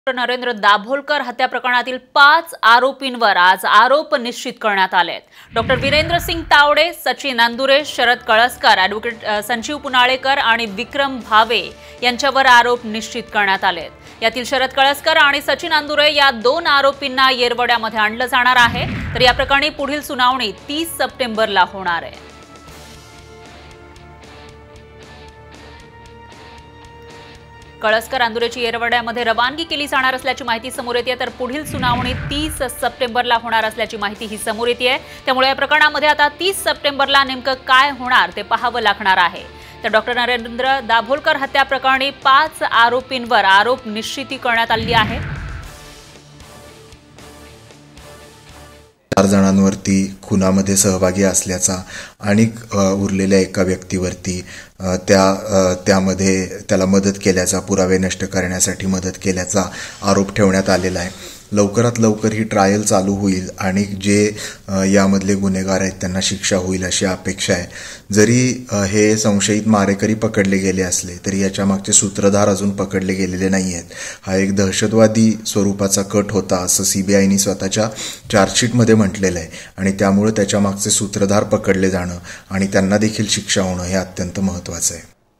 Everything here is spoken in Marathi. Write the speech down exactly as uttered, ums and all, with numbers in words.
नरेंद्र दाभोलकर हत्या प्रकरणातील पाच आरोपींवर आज आरोप निश्चित करण्यात आले आहेत। डॉक्टर वीरेंद्र सिंग तावडे, सचिन अंदुरे, शरद कळसकर, ॲडव्होकेट संजीव पुनाळेकर आणि विक्रम भावे यांच्यावर आरोप निश्चित करण्यात आले आहेत। यातील शरद कळसकर आणि सचिन अंदुरे या दोन आरोपींना येरवड्यामध्ये आणलं जाणार आहे। तर या प्रकरणी पुढील सुनावणी तीस सप्टेंबरला होणार आहे। कळसकर अंदुरेची येरवड्यामध्ये रवानगी केली जाणार असल्याची माहिती समोर येते। तर पुढील सुनावणी तीस सप्टेंबरला होणार असल्याची माहिती ही समोर येते। त्यामुळे या प्रकरणामध्ये आता तीस सप्टेंबरला नेमकं काय होणार ते पाहावं लागणार आहे। तर डॉक्टर नरेंद्र दाभोलकर हत्या प्रकरणी पाच आरोपींवर आरोप निश्चिती करण्यात आली आहे। चार जणांवरती खुनामध्ये सहभागी असल्याचा आणि उरलेल्या एका व्यक्तीवरती त्या त्यामध्ये त्याला मदत केल्याचा, पुरावे नष्ट करण्यासाठी मदत केल्याचा आरोप ठेवण्यात आलेला आहे। लवकरात लवकर ही ट्रायल चालू होईल आणि जे यामधले गुन्हेगार आहेत त्यांना शिक्षा होईल अशी अपेक्षा आहे। जरी हे संशयित मारेकरी पकडले गेले असले तरी याच्या मागचे सूत्रधार अजून पकडले गेलेले नाही आहेत। हा एक दहशतवादी स्वरूपाचा कट होता असं सीबीआयने स्वतःच्या चार्जशीटमध्ये म्हटलेलं आहे आणि त्यामुळे त्याच्या मागचे सूत्रधार पकडले जाणं आणि त्यांना देखील शिक्षा होणं हे अत्यंत महत्त्वाचं आहे।